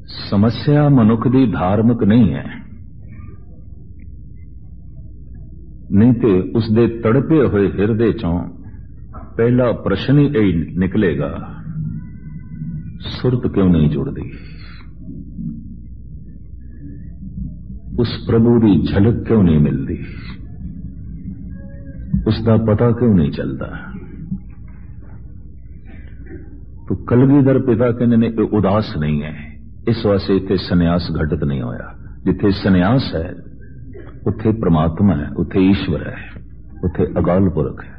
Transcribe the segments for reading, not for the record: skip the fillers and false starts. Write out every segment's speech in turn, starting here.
समस्या मनुख दी धार्मिक नहीं है, नहीं तो उसके तड़पे हुए हिरदे चों पहला प्रश्न ही यही निकलेगा, सुरत क्यों नहीं जुड़ती, उस प्रभु की झलक क्यों नहीं मिलती, उसका पता क्यों नहीं चलता। तो कलगीधर पिता कहने ने उदास नहीं है, इस वास्ते इत्थे सन्यास घटित नहीं होया। जिथे सन्यास है उत्थे परमात्मा है, उत्थे ईश्वर है, उत्थे अकाल पुरख है।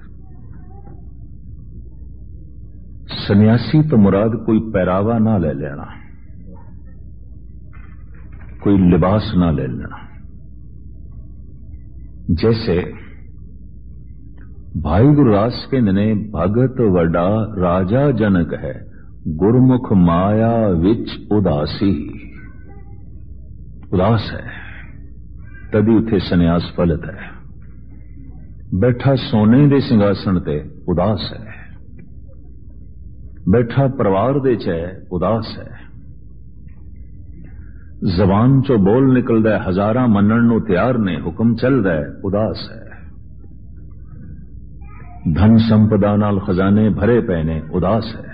सन्यासी तो मुराद कोई पहरावा ना ले लेना, कोई लिबास ना ले लेना। जैसे भाई गुरदास कहते ने भगत वड्डा राजा जनक है, गुरमुख माया विच उदासी। उदास है तभी उथे सन्यास फलित है। बैठा सोने दे सिंहासन ते उदास है, बैठा परिवार दे च उदास है। जबान चो बोल निकलदा है, हजारां मनण नूं तैयार ने, हुक्म चलदा है, उदास है। धन संपदा नाल खजाने भरे पे ने, उदास है।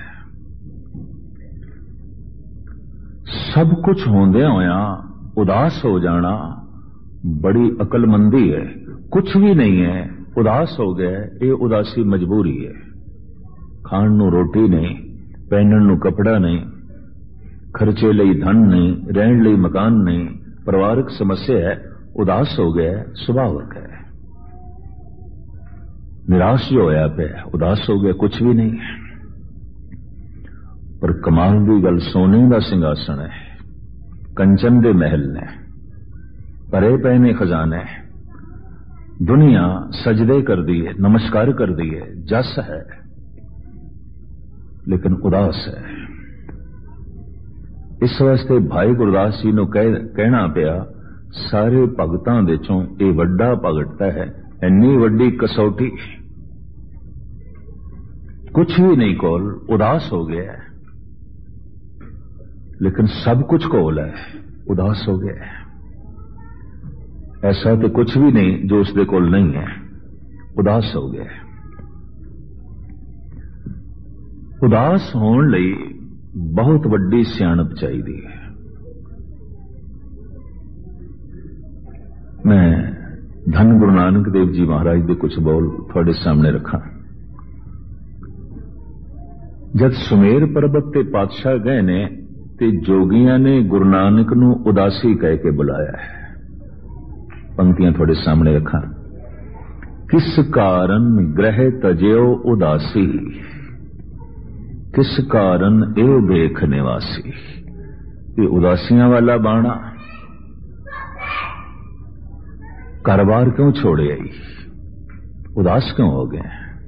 सब कुछ होंदे होया उदास हो जाना बड़ी अकलमंदी है। कुछ भी नहीं है, उदास हो गया, ये उदासी मजबूरी है। खाण नूं रोटी नहीं, पहनण नूं कपड़ा नहीं, खर्चे लई धन नहीं, रहण लई मकान नहीं, परिवारक समस्या है, उदास हो गया, स्वाभाविक है। निराश जो होया पे उदास हो गया, कुछ भी नहीं है। पर कमाल की गल, सोने का सिंहासन है, कंचन दे महल ने, भरे पे ने खजाने, दुनिया सजदे कर दी है, नमस्कार कर दी है, जस है, लेकिन उदास है। इस वास्ते भाई गुरदास जी नूं कहना पिया, सारे भगतां दे चों ये वड्डा भगत है, इन्नी वड्डी कसौटी, कुछ भी नहीं कोल, उदास हो गया है। लेकिन सब कुछ कोल है, उदास हो गया है। ऐसा तो कुछ भी नहीं जो उसके कोल नहीं है, उदास हो गया है। उदास होने लई बहुत वड्डी सियाणप चाहिए है। मैं धन गुरु नानक देव जी महाराज के कुछ बोल थोड़े सामने रखा। जब सुमेर पर्वत ते पातशाह गए ने ते जोगियां ने गुरु नानक नूं उदासी कह के बुलाया है। पंक्तियां थोड़े सामने रखा। किस कारण ग्रह तजयो उदासी, किस कारण ए देख निवासी। ये उदासियां वाला बाणा, कारोबार क्यों छोड़े आई, उदास क्यों हो गए,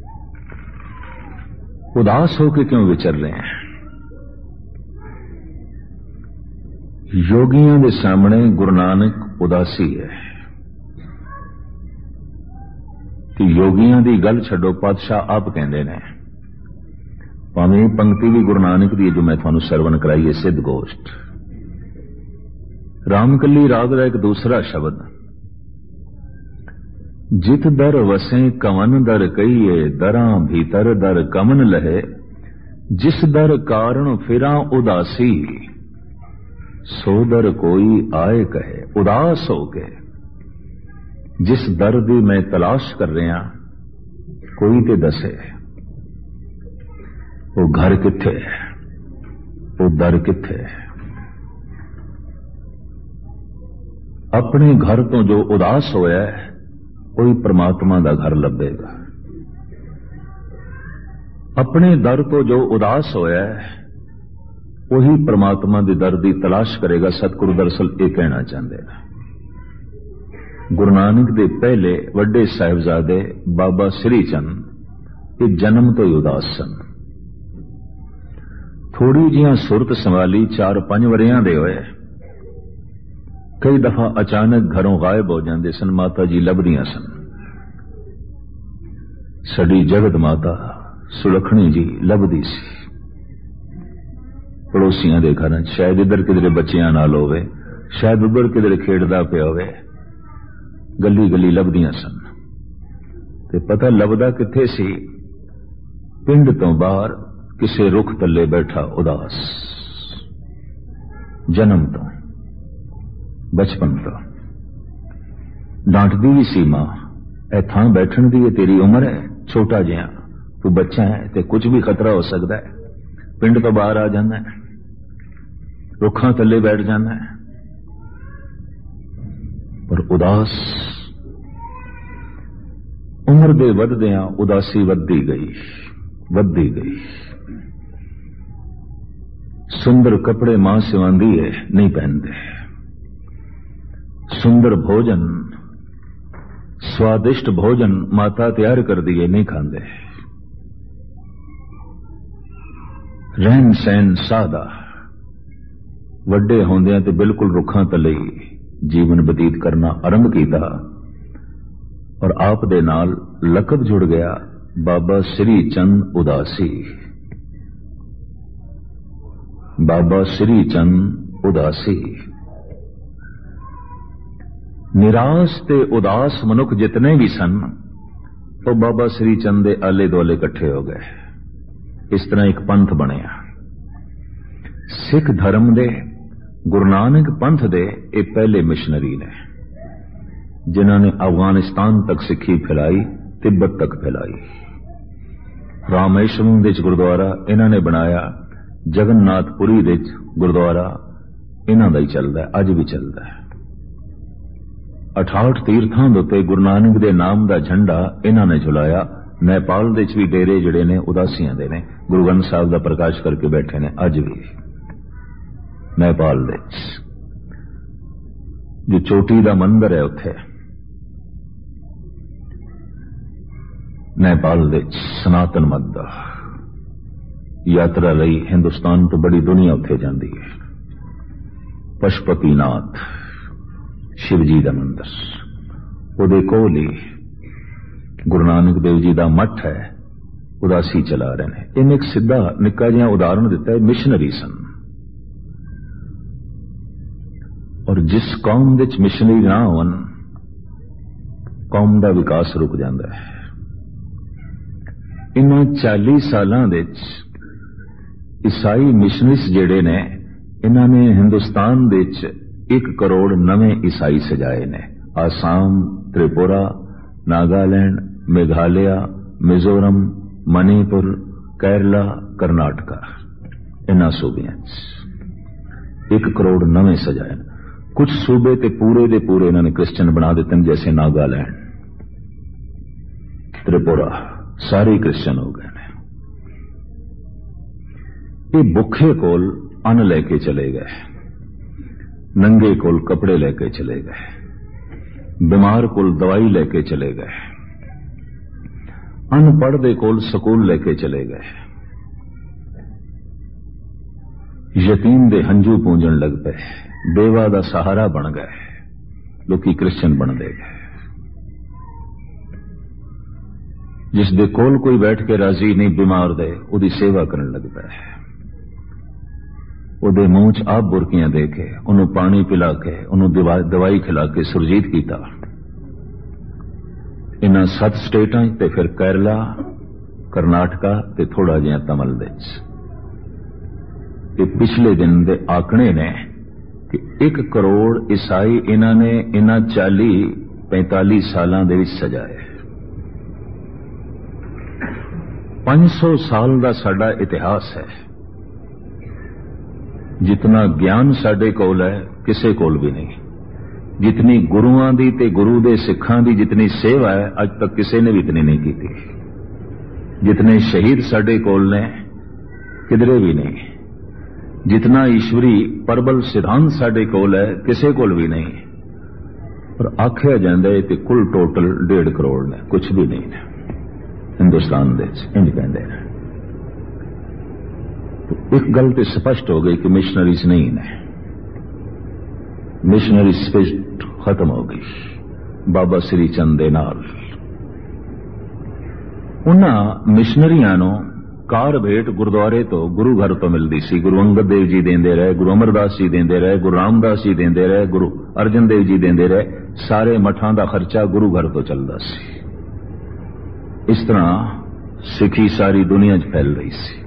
उदास होकर क्यों विचर रहे हैं। योगियों के सामने गुरु नानक उदासी है कि योगियों की गल छड्डो, पातशाह आप कहते हैं। भावें पंक्ति भी गुरु नानक की जो मैं थानू सरवण कराई है, सिद्ध गोष्ठ रामकली राग का एक दूसरा शब्द, जित दर वसें कवन दर कहिए, दरां भीतर दर कमन लहे, जिस दर कारण फिरां उदासी, सो दर कोई आए कहे। उदास हो के जिस दर दी मैं तलाश कर रहा, कोई ते दसे वो घर किथे है, वो दर किथे है। अपने घर तो जो उदास होया है, कोई परमात्मा का घर लभेगा। अपने दर तो जो उदास होया है, वही परमात्मा की दर की तलाश करेगा। सतगुरु दरअसल ये कहना चाहते हैं। गुरु नानक दे पहले वड्डे साहिबजादे बाबा श्री चंद ये जन्म तो ही उदास सन। थोड़ी जिहां सुरत संभाली 4-5 वरियां दे होए, कई दफा अचानक घरों गायब हो जाते सन। माता जी लभदियां सन। सड़ी जगत माता सुलखणी जी लभदी सी। पड़ोसियों के घर, शायद इधर किधरे बच्चियां नाल होवे, शायद उधर किधरे खेडदा पिया होवे। गली गली लभदियां सन ते पता लभदा किथे सी, पिंड तो बाहर किसे रुख तले बैठा उदास, जन्म तो बचपन तो। डांटदी भी सी मां, ए थां बैठण दी तेरी उम्र है, छोटा जिहा तू बच्चा है ते कुछ भी खतरा हो सकता है। पिंड तो बाहर आ जाना है, रुखां थले बैठ जाना है। पर उदास, उम्र दे वधदियां उदासी वधदी गई। सुंदर कपड़े मां सिवांदी है, नहीं पहनते। सुंदर भोजन, स्वादिष्ट भोजन माता तैयार कर दिए, नहीं खांदे। रहन सहन सादा, वड्डे होंदियां ते बिल्कुल रुखां तले जीवन बतीत करना आरंभ किया। और आप दे नाल लकब जुड़ गया, बाबा श्री चंद उदासी। बाबा श्री चंद उदासी। निराश ते उदास मनुख जितने भी सन, वो बाबा श्री चंद दे आले दुआले इकट्ठे हो गए। इस तरह एक पंथ बनया। सिख धर्म दे, गुरु नानक पंथ दे ये पहले मिशनरी ने, जिन्होंने अफगानिस्तान तक सिक्खी फैलाई, तिब्बत तक फैलाई। रामेश्वरम दे गुरुद्वारा इन्होंने बनाया, जगन्नाथपुरी दे गुरुद्वारा इन्हों का ही चलता है, अज भी चलता है। 68 तीर्थां दे उत्ते गुरु नानक दे नाम का झंडा इन्होंने झुलाया। नेपाल दे भी डेरे जिहड़े ने उदासियां दे ने, गुरु ग्रंथ साहिब का प्रकाश करके बैठे ने। अज भी नेपाल दे जो चोटी का मंदिर है, उत्थे नेपाल दे सनातन मत दा यात्रा लई हिंदुस्तान तो बड़ी दुनिया उत्थे जाती है। पशुपतिनाथ शिवजी का मंदिर, उहदे कोल ही गुरु नानक देव जी का मठ है, उदासी चला रहे हैं। इन्हें एक सीधा निक्का जिहा उदाहरण दिता है, मिशनरी सन। और जिस कौम विच मिशनरी ना होवन, कौम का विकास रुक जाता है। इन्हां 40 सालां दे ईसाई मिशनरीज जिहड़े ने, इन्हां ने हिंदुस्तान दे 1 करोड़ नवे ईसाई सजाए ने। आसाम, त्रिपुरा, नागालैंड, मेघालय, मिजोरम, मणिपुर, केरला, कर्नाटका, इन्हां सूबियां 1 करोड़ नवे सजाए। कुछ सूबे ते पूरे इन्होंने क्रिश्चियन बना देते हैं, जैसे नागालैंड, त्रिपुरा, सारे क्रिश्चियन हो गए। ये भुखे कोल अन्न लेके चले गए, नंगे कोल कपड़े लेके चले गए, बीमार कोल दवाई लेके चले गए, अनपढ़ दे कोल स्कूल लेके चले गए, यतीम दे हंजू पूंजन लग पे, बेवा दा सहारा बन गए, लोकी क्रिश्चियन बन दे गए। जिस दे कोल कोई बैठ के राजी नहीं, बीमार दे उदी सेवा करने लग पे, उहदे मुंह च आप बुरकियां दे के, उन्होंने पानी पिला के, उन्होंने दवाई खिला के सुरजीत किया। इन्हां 7 स्टेटां ते फिर केरला, कर्नाटका ते थोड़ा जिहा तमिल दे पिछले दिन दे आंकड़े ने कि 1 करोड़ ईसाई इन्होंने इन्हां 40-45 सालां दे विच सजाए। 500 साल का साडा इतिहास है। जितना ज्ञान साडे कोल है, किसे कोल भी नहीं। जितनी गुरुआं दी ते गुरु दे सिखां दी जितनी सेवा है, अज तक किसी ने भी इतनी नहीं की। जितने शहीद साडे कोल ने, किधरे भी नहीं। जितना ईश्वरी परबल सिद्धांत साडे कोल है, किसे कोल भी नहीं। पर आख्या जाता है कि कुल टोटल 1.5 करोड़ ने, कुछ भी नहीं है हिंदुस्तान दे इंडिपेंडेंट। तो एक गल तो स्पष्ट हो गई कि मिशनरीज नहीं ने, मिशनरी स्पिरिट खत्म हो गई बाबा श्री चंद दे नाल। उन्हां मिशनरियां नूं ਕਾਰ ਭੇਟ ਗੁਰਦੁਆਰੇ ਤੋਂ, ਗੁਰੂ ਘਰ ਤੋਂ ਮਿਲਦੀ ਸੀ। ਗੁਰੂ ਅੰਗਦ ਦੇਵ ਜੀ ਦਿੰਦੇ ਰਹੇ, ਗੁਰੂ ਅਮਰਦਾਸ ਜੀ ਦਿੰਦੇ ਰਹੇ, ਗੁਰੂ ਰਾਮਦਾਸ ਜੀ ਦਿੰਦੇ ਰਹੇ, ਗੁਰੂ ਅਰਜਨ ਦੇਵ ਜੀ ਦਿੰਦੇ ਰਹੇ। ਸਾਰੇ ਮਠਾਂ ਦਾ ਖਰਚਾ ਗੁਰੂ ਘਰ ਤੋਂ ਚੱਲਦਾ ਸੀ। ਇਸ ਤਰ੍ਹਾਂ ਸਿੱਖੀ ਸਾਰੀ ਦੁਨੀਆ 'ਚ ਫੈਲ ਰਹੀ ਸੀ।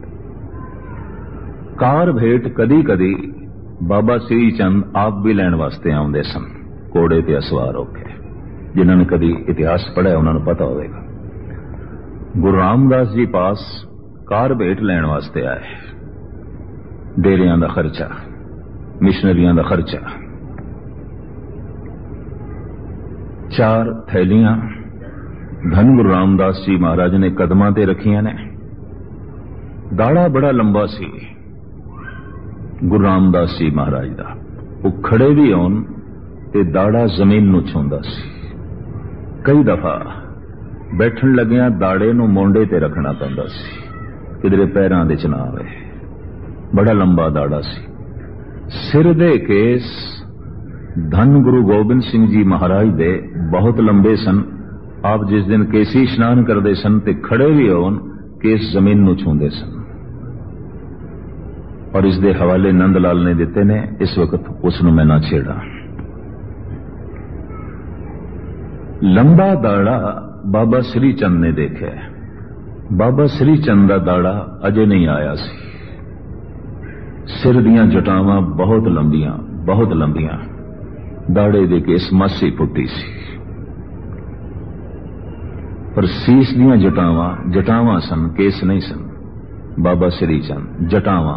ਕਾਰ ਭੇਟ ਕਦੀ ਕਦੀ ਬਾਬਾ ਸ੍ਰੀ ਚੰਦ ਆਪ ਵੀ ਲੈਣ ਵਾਸਤੇ ਆਉਂਦੇ ਸਨ, ਘੋੜੇ ਤੇ ਅਸਵਾਰ ਹੋ ਕੇ। ਜਿਨ੍ਹਾਂ ਨੇ ਕਦੀ ਇਤਿਹਾਸ ਪੜ੍ਹਿਆ ਉਹਨਾਂ ਨੂੰ ਪਤਾ ਹੋਵੇਗਾ। ਗੁਰੂ ਰਾਮਦਾਸ ਜੀ ਪਾਸ ਕਾਰ ਭੇਟ ਲੈਣ ਵਾਸਤੇ ਆਏ। ਡੇਰਿਆਂ ਦਾ ਖਰਚਾ, ਮਿਸ਼ਨਰੀਆਂ ਦਾ ਖਰਚਾ। 4 ਥੈਲੀਆਂ ਧੰਨ ਗੁਰੂ ਰਾਮਦਾਸ ਜੀ ਮਹਾਰਾਜ ਨੇ ਕਦਮਾਂ ਤੇ ਰੱਖੀਆਂ ਨੇ। ਦਾੜਾ ਬੜਾ ਲੰਬਾ ਸੀ ਗੁਰੂ ਰਾਮਦਾਸ ਜੀ ਮਹਾਰਾਜ ਦਾ। ਉਹ ਖੜੇ ਵੀ ਹੋਣ ਤੇ ਦਾੜਾ ਜ਼ਮੀਨ ਨੂੰ ਛੂੰਹਦਾ ਸੀ। ਕਈ ਦਫਾ ਬੈਠਣ ਲੱਗਿਆਂ ਦਾੜੇ ਨੂੰ ਮੋਢੇ ਤੇ ਰੱਖਣਾ ਪੈਂਦਾ ਸੀ, ਕਿਧਰੇ ਪੈਰਾਂ ਦੇ ਚ ਨਾ ਆਵੇ। ਬੜਾ ਲੰਬਾ ਦਾੜਾ ਸੀ। ਸਿਰ ਦੇ ਕੇਸ ਧੰਨ ਗੁਰੂ ਗੋਬਿੰਦ ਸਿੰਘ ਜੀ ਮਹਾਰਾਜ ਦੇ ਬਹੁਤ ਲੰਬੇ ਸਨ। ਆਪ ਜਿਸ ਦਿਨ ਕੇਸੀ ਇਸ਼ਨਾਨ ਕਰਦੇ ਸਨ ਤੇ ਖੜੇ ਵੀ ਹੋਣ, ਕੇਸ ਜ਼ਮੀਨ ਨੂੰ ਛੂੰਹਦੇ ਸਨ। ਔਰ ਇਸ ਦੇ ਹਵਾਲੇ ਨੰਦ ਲਾਲ ਨੇ ਦਿੱਤੇ ਨੇ। ਇਸ ਵਕਤ ਉਸ ਨੂੰ ਮੈਂ ਨਾ ਛੇੜਾ। ਲੰਬਾ ਦਾੜਾ ਬਾਬਾ ਸ੍ਰੀ ਚੰਦ ਨੇ ਦੇਖਿਆ। ਬਾਬਾ ਸ੍ਰੀ ਚੰਦ ਦਾ ਦਾੜਾ ਅਜੇ ਨਹੀਂ ਆਇਆ ਸੀ। ਸਿਰ ਦੀਆਂ ਜਟਾਵਾਂ ਬਹੁਤ ਲੰਬੀਆਂ, ਬਹੁਤ ਲੰਬੀਆਂ। ਦਾੜੇ ਦੇ ਕੇਸ ਮਾਸੀ ਪੁੱਟੀ ਸੀ, ਪਰ ਸੀਸ ਦੀਆਂ ਜਟਾਵਾਂ ਸਨ, ਕੇਸ ਨਹੀਂ ਸਨ। ਬਾਬਾ ਸ੍ਰੀ ਚੰਦ ਜਟਾਵਾਂ,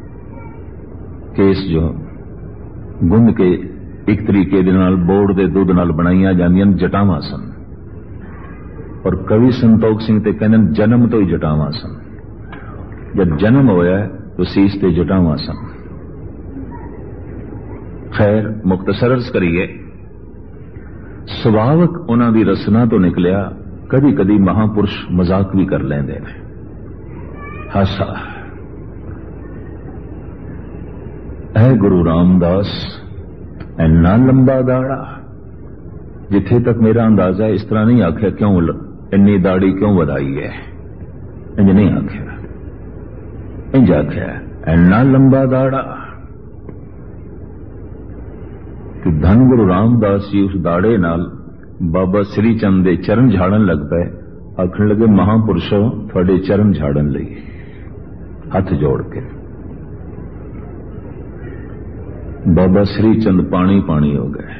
ਕੇਸ ਜੋ ਗੁੰਨ ਕੇ ਇੱਕ ਤਰੀਕੇ ਦੇ ਨਾਲ ਬੋੜ ਦੇ ਦੁੱਧ ਨਾਲ ਬਣਾਈਆਂ ਜਾਂਦੀਆਂ ਜਟਾਵਾਂ ਸਨ। ਔਰ ਕਵੀ ਸੰਤੋਖ ਸਿੰਘ ਤੇ ਕਹਿੰਦੇ ਜਨਮ ਤੋਂ ਹੀ ਜਟਾਵਾਂ ਸਨ। ਜਦ ਜਨਮ ਹੋਇਆ ਤਾਂ ਸੀਸ ਤੇ ਜਟਾਵਾਂ ਸਨ। ਖੈਰ, ਮੁਖਤਸਰ ਅਰਜ਼ ਕਰੀਏ, ਸੁਭਾਵਕ ਉਹਨਾਂ ਦੀ ਰਸਨਾ ਤੋਂ ਨਿਕਲਿਆ। ਕਦੀ ਕਦੀ ਮਹਾਪੁਰਸ਼ ਮਜ਼ਾਕ ਵੀ ਕਰ ਲੈਂਦੇ ਨੇ। ਹਾਸਾ, ਐ ਗੁਰੂ ਰਾਮਦਾਸ, ਇੰਨਾ ਲੰਬਾ ਦਾੜਾ। ਜਿੱਥੇ ਤੱਕ ਮੇਰਾ ਅੰਦਾਜ਼ਾ, ਇਸ ਤਰ੍ਹਾਂ ਨਹੀਂ ਆਖਿਆ ਕਿਉਂ ਇੰਨੀ ਦਾੜੀ ਕਿਉਂ ਵਧਾਈ ਹੈ, ਇੰਜ ਨਹੀਂ ਆਖਿਆ। ਇੰਜ ਆਖਿਆ ਇੰਨਾ ਲੰਬਾ ਦਾੜਾ ਕਿ ਧੰਨ ਗੁਰੂ ਰਾਮਦਾਸ ਜੀ ਉਸ ਦਾੜੇ ਨਾਲ ਬਾਬਾ ਸ੍ਰੀ ਚੰਦ ਦੇ ਚਰਨ ਝਾੜਨ ਲੱਗ ਪਏ। ਆਖਣ ਲੱਗੇ, ਮਹਾਂਪੁਰਸ਼ੋ, ਤੁਹਾਡੇ ਚਰਨ ਝਾੜਨ ਲਈ, ਹੱਥ ਜੋੜ ਕੇ। ਬਾਬਾ ਸ੍ਰੀ ਚੰਦ ਪਾਣੀ ਪਾਣੀ ਹੋ ਗਏ।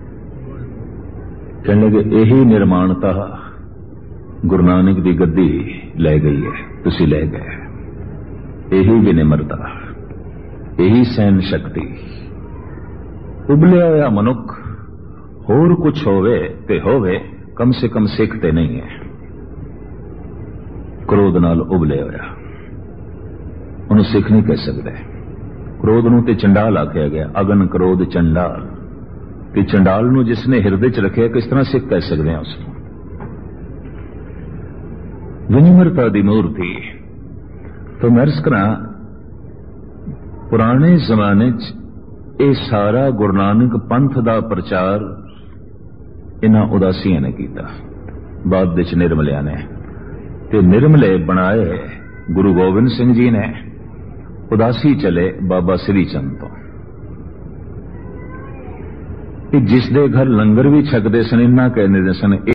ਕਹਿਣ ਲੱਗੇ, ਇਹੀ ਨਿਰਮਾਣਤਾ ਗੁਰੂ ਨਾਨਕ ਦੀ ਗੱਦੀ ਲੈ ਗਈ ਹੈ, ਤੁਸੀਂ ਲੈ ਗਏ। ਇਹੀ ਵਿਨਿਮਰਤਾ, ਇਹੀ ਸਹਿਨ ਸ਼ਕਤੀ। ਉਬਲਿਆ ਹੋਇਆ ਮਨੁੱਖ ਹੋਰ ਕੁਝ ਹੋਵੇ ਤੇ ਹੋਵੇ, ਕਮ ਸੇ ਕਮ ਸਿੱਖ ਤੇ ਨਹੀਂ ਹੈ। ਕ੍ਰੋਧ ਨਾਲ ਉਬਲਿਆ ਹੋਇਆ, ਉਹਨੂੰ ਸਿੱਖ ਨਹੀਂ ਕਹਿ ਸਕਦੇ। ਕ੍ਰੋਧ ਨੂੰ ਤੇ ਚੰਡਾਲ ਆਖਿਆ ਗਿਆ। ਅਗਨ ਕ੍ਰੋਧ ਚੰਡਾਲ। ਕਿ ਚੰਡਾਲ ਨੂੰ ਜਿਸ ਨੇ ਹਿਰਦੇ ਚ ਰੱਖਿਆ, ਕਿਸ ਤਰ੍ਹਾਂ ਸਿੱਖ ਕਹਿ ਸਕਦੇ ਹਾਂ ਉਸ ਨੂੰ। ਵਿਨਿਮਰਤਾ ਦੀ ਮੂਰਤੀ। ਤਾਂ ਮੈਂ ਅਰਜ਼ ਕਰਾਂ, ਪੁਰਾਣੇ ਜ਼ਮਾਨੇ 'ਚ ਇਹ ਸਾਰਾ ਗੁਰੂ ਨਾਨਕ ਪੰਥ ਦਾ ਪ੍ਰਚਾਰ ਇਹਨਾਂ ਉਦਾਸੀਆਂ ਨੇ ਕੀਤਾ। ਬਾਅਦ ਵਿੱਚ ਨਿਰਮਲਿਆਂ ਨੇ, ਤੇ ਨਿਰਮਲੇ ਬਣਾਏ ਗੁਰੂ ਗੋਬਿੰਦ ਸਿੰਘ ਜੀ ਨੇ। ਉਦਾਸੀ ਚਲੇ ਬਾਬਾ ਸ੍ਰੀ ਚੰਦ ਤੋਂ। ਕਿ ਜਿਸ ਦੇ ਘਰ ਲੰਗਰ ਵੀ ਛਕਦੇ ਸਨ, ਇੰਨਾ ਕਹਿੰਦੇ ਸਨ,